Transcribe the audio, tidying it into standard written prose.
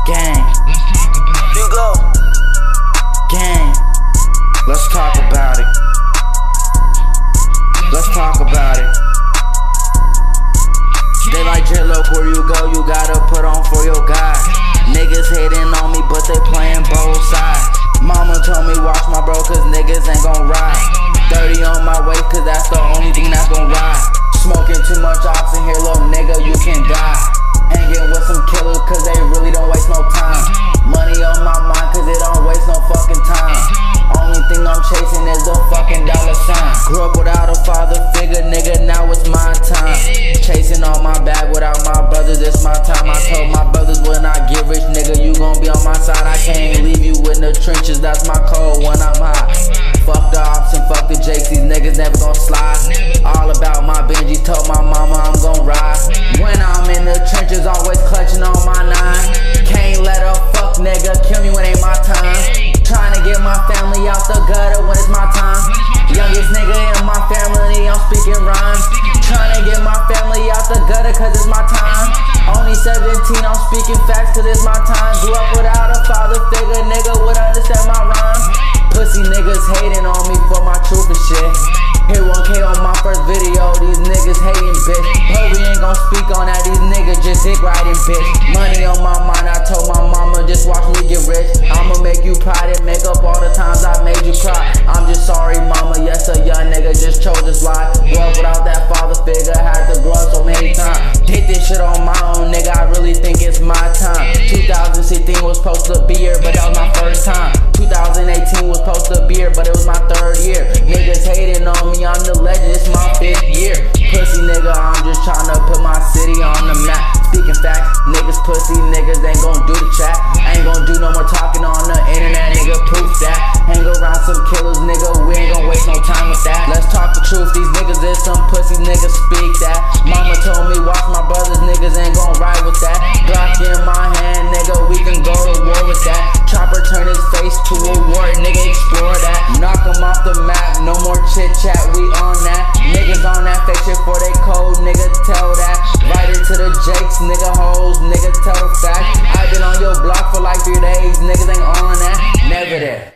Gang. You go. Gang. Let's talk about it. Let's talk about it. They like J-Lo, where you go, you gotta put on for your guy. Niggas hating on me, but they playing both sides. Mama told me watch my bro, cause niggas ain't gon' ride. 30 on my waist, cause that's the only thing that's gon' ride. Smoking too much ox in here, little nigga, you can die. Hanging with some killers, cause they really don't waste no time. Money on my mind, cause it don't waste no fucking time. Only thing I'm chasing is the fucking dollar sign. Grew up without a father figure, nigga, now it's my time. Chasing all my bag without my brothers, it's my time. I told my brothers when I get rich, nigga, you gon' be on my side. I can't leave you in the trenches, that's my code when I'm high. Fuck the ops and fuck the jakes, these niggas never gon' slide. All about my Benji, told my mama I'm gon' ride. When I'm in the trenches, always clutching on my nine. Can't let a fuck nigga kill me when ain't my time. Trying to get my family out the gutter when it's my time. Youngest nigga in my family, I'm speaking rhymes. Trying to get my family out the gutter cause it's my time. Only 17, I'm speaking facts cause it's my time. Grew up without a father figure, nigga would understand my rhymes. Pussy niggas hating on me for my truth and shit. Hit 1K on my first video, these niggas hating, bitch. But we ain't gon' speak on that, these niggas just dick riding, bitch. Money on my mind, I told my mama, just watch me get rich. I'ma make you proud and make up all the times I made you cry. I'm just sorry, mama, yes, a young nigga just chose this life. Grew up without that father figure, had to grow up so many times. Did this shit on my own, nigga, I really think it's my time. 2016 was supposed to be here, but that was my first time. 2018 was supposed to be here, but it was my third year. Niggas hating on me, I'm the legend, it's my 5th year. Pussy nigga, I'm just tryna put my city on the map. Speaking facts, niggas pussy, niggas ain't gon' do the chat. Ain't gon' do no more talking on the internet, nigga, proof that. Hang around some killers, nigga, we ain't gon' waste no time with that. Let's talk the truth, these niggas is some pussy, niggas speak that. Mama told me watch my brothers, niggas ain't gon' ride with that. Glock in my hand, nigga, we can go to war with that. Chopper turn his face to a war, nigga, explore that. Knock him off the map, no more chit chat, we on that. Niggas on that fake shit for they code, nigga, tell that. Write it to the jakes, nigga, hoes, nigga, tell the fact. I been on your block for like 3 days, niggas ain't on that, never there.